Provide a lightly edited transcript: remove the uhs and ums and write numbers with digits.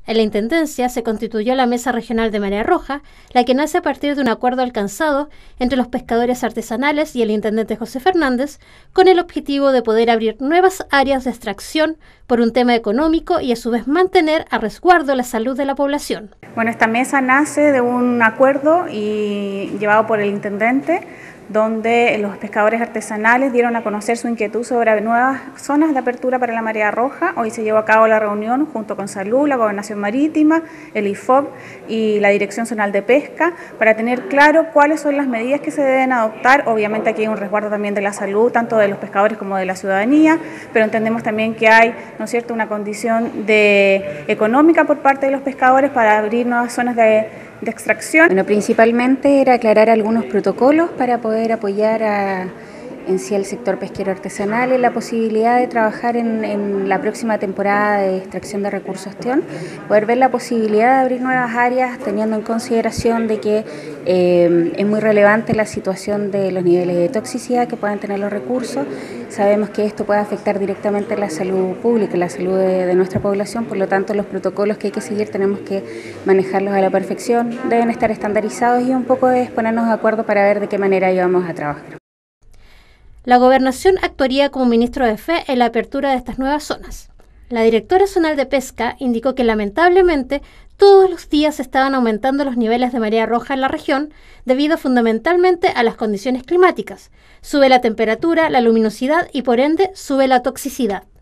En la Intendencia se constituyó la Mesa Regional de Marea Roja, la que nace a partir de un acuerdo alcanzado entre los pescadores artesanales y el intendente José Fernández, con el objetivo de poder abrir nuevas áreas de extracción por un tema económico y a su vez mantener a resguardo la salud de la población. Bueno, esta mesa nace de un acuerdo llevado por el intendente, donde los pescadores artesanales dieron a conocer su inquietud sobre nuevas zonas de apertura para la marea roja. Hoy se llevó a cabo la reunión junto con Salud, la Gobernación Marítima, el IFOP y la Dirección Zonal de Pesca para tener claro cuáles son las medidas que se deben adoptar. Obviamente aquí hay un resguardo también de la salud, tanto de los pescadores como de la ciudadanía, pero entendemos también que hay, ¿no es cierto?, una condición económica por parte de los pescadores para abrir nuevas zonas de extracción. Bueno, principalmente era aclarar algunos protocolos para poder apoyar en sí al sector pesquero artesanal en la posibilidad de trabajar en la próxima temporada de extracción de recursos ostión, poder ver la posibilidad de abrir nuevas áreas teniendo en consideración de que es muy relevante la situación de los niveles de toxicidad que puedan tener los recursos. Sabemos que esto puede afectar directamente la salud pública, la salud de nuestra población, por lo tanto los protocolos que hay que seguir tenemos que manejarlos a la perfección, deben estar estandarizados y un poco es ponernos de acuerdo para ver de qué manera íbamos a trabajar. La Gobernación actuaría como ministro de fe en la apertura de estas nuevas zonas. La directora zonal de pesca indicó que lamentablemente todos los días estaban aumentando los niveles de marea roja en la región debido fundamentalmente a las condiciones climáticas. Sube la temperatura, la luminosidad y por ende sube la toxicidad.